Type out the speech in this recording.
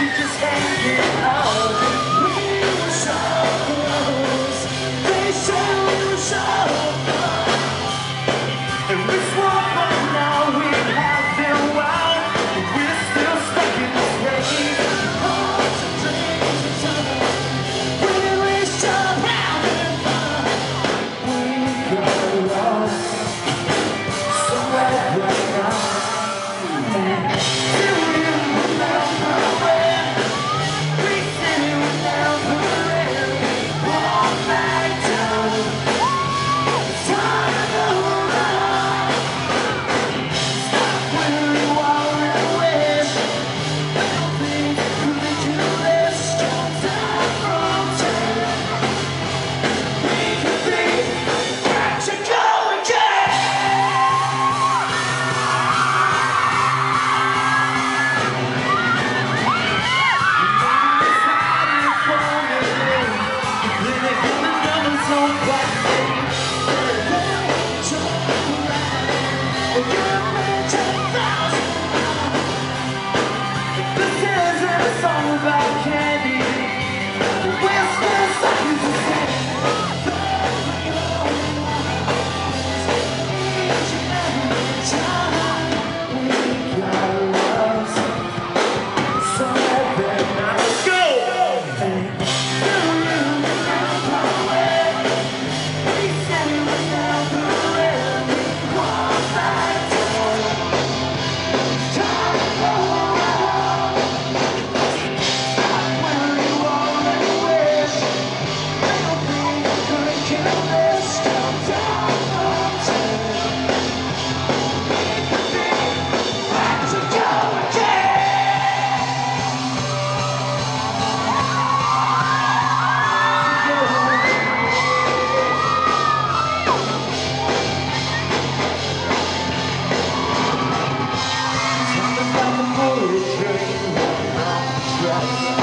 just hanging out. We were so close. They said we were so close. And we swore by now we'd have them wild. But we're still stuck in this race. Hearts and dreams and time. We reached up round and far. We got lost somewhere right now. Yes.